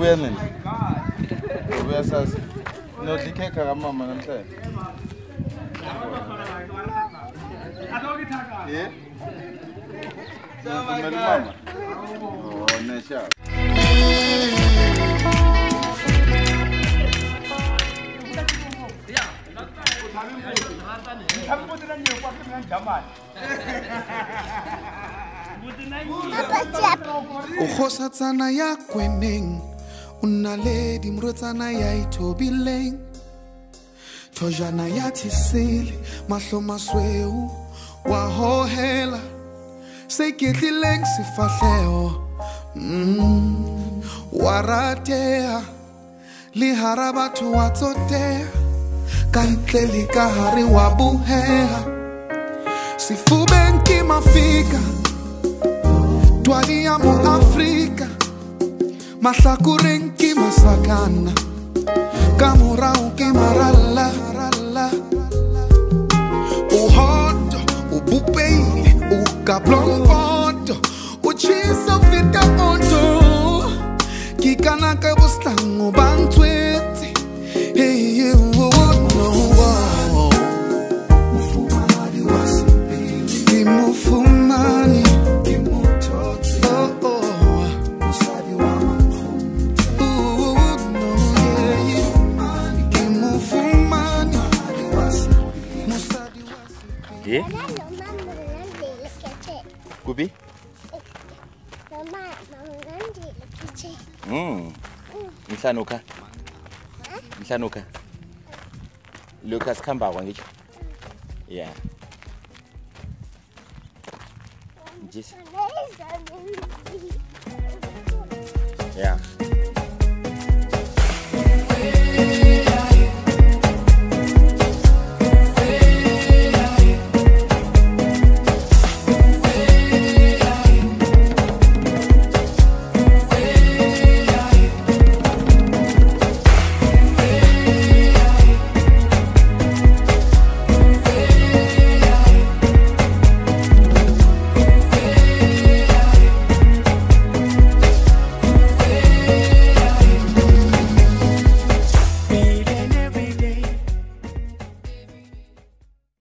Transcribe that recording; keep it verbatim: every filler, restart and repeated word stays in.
ubuya nini? Ubuya sasa. No dikheka kamama namhlanje. Eh? Mama. Oh, nesha. Ukhosatsana ya kweneng unaledi mrotsana ya itobileng tojana ya tisile mahlo masweu wa hohela seketlileng sifahleo mm waratea lihara batho wa tsotea kantleli ka hari wa buheha sifubeng ki mafika twali ya mo Afrika mahlakureng ki masakana kamurau ki marala uhodo ubupeile ukablompodo uchisa fita ondo kikanaka buslango bantwete hey hey oh no wow mufumani wasimpili kimufumani Eh? Kubi? Mama, mangandi lekiche. Mm. Mhlanuka. Mhlanuka. Lucas khamba kwa ngisho. Yeah. Just. Yeah.